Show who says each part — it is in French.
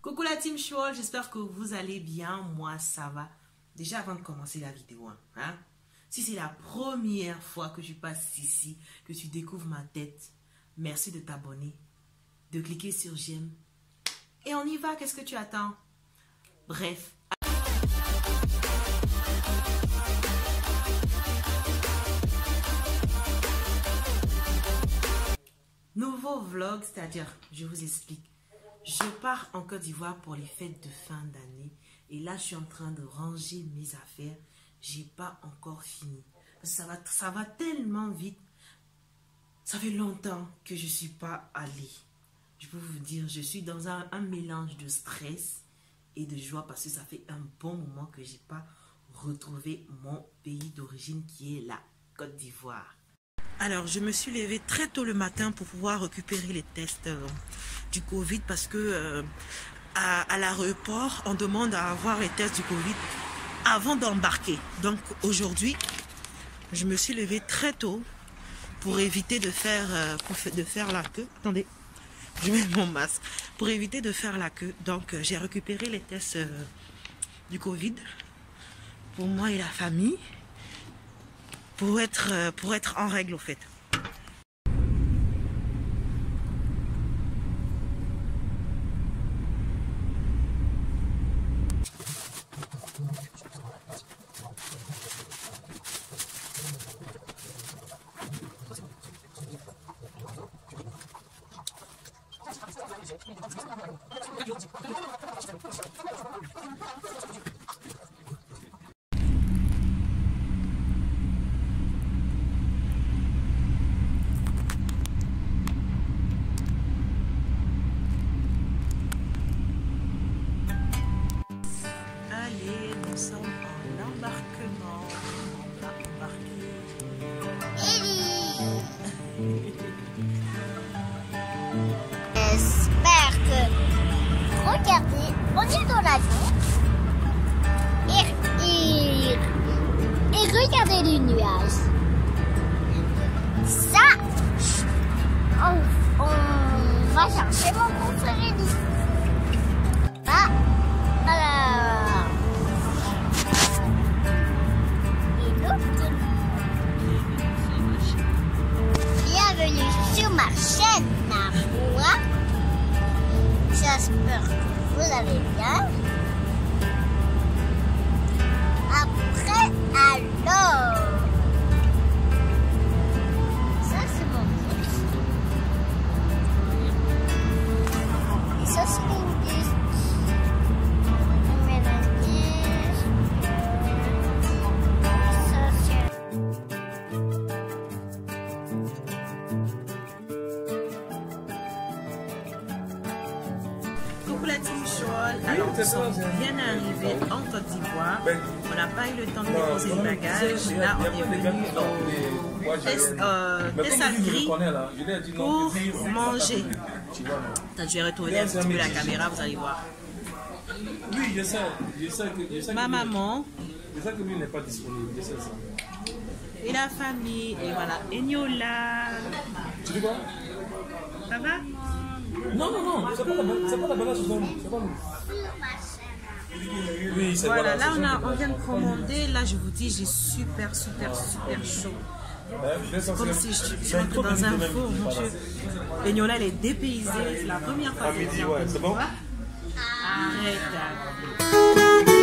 Speaker 1: Coucou la team Chouol, j'espère que vous allez bien. Moi, ça va. Déjà, avant de commencer la vidéo, si c'est la première fois que tu passes ici, que tu découvres ma tête, merci de t'abonner, de cliquer sur j'aime. Et on y va, qu'est-ce que tu attends? Bref. Nouveau vlog, c'est-à-dire, je vous explique. Je pars en Côte d'Ivoire pour les fêtes de fin d'année. Et là, je suis en train de ranger mes affaires. J'ai pas encore fini. Ça va tellement vite. Ça fait longtemps que je suis pas allée. Je peux vous dire, je suis dans un mélange de stress et de joie parce que ça fait un bon moment que j'ai pas retrouvé mon pays d'origine qui est la Côte d'Ivoire. Alors, je me suis levée très tôt le matin pour pouvoir récupérer les tests du Covid parce que à l'aéroport, on demande à avoir les tests du Covid avant d'embarquer. Donc, aujourd'hui, je me suis levée très tôt pour éviter de faire la queue. Attendez, je mets mon masque. Pour éviter de faire la queue. Donc, j'ai récupéré les tests du Covid pour moi et la famille. Pour être en règle au fait. Nous sommes en embarquement. On va embarquer.
Speaker 2: J'espère que... Regardez, on est dans l'avion. Et regardez les nuages. Ça, on va chercher mon confrère Elie. Bienvenue sur ma chaîne Namoura. J'espère que vous allez bien. Après, alors, ça c'est mon bus. Et ça c'est mon bus.
Speaker 1: Coucou la team Chouol. Alors, nous sommes bien arrivés en Côte d'Ivoire. On n'a pas eu le temps de déposer les bagages. Là, on est venu au Tessalgri pour manger. Attends, je vais retourner un petit peu la caméra, vous allez voir.
Speaker 3: Oui, je sais.
Speaker 1: Ma maman.
Speaker 3: Je sais que lui n'est pas disponible, je sais ça.
Speaker 1: Et la famille, et voilà. Eniola.
Speaker 3: Tu dis quoi?
Speaker 1: Ça va?
Speaker 3: Non, c'est pas la balade, c'est pas nous. Oui, c'est
Speaker 1: voilà, là on vient de commander. Là, je vous dis, j'ai super chaud. Comme si je rentre dans un four, mon Dieu. Eniola, elle est dépaysée. C'est la première fois
Speaker 3: à midi, ouais, c'est bon?
Speaker 1: Arrête.